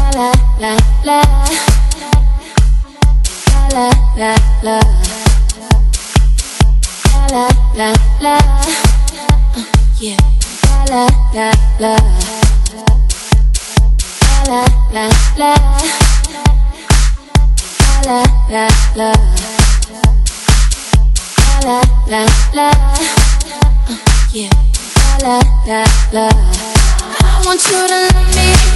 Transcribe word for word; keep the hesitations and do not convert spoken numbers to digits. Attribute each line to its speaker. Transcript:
Speaker 1: la la la la la la la la la yeah la la la la la la la la la la la la yeah la la la I want you to love me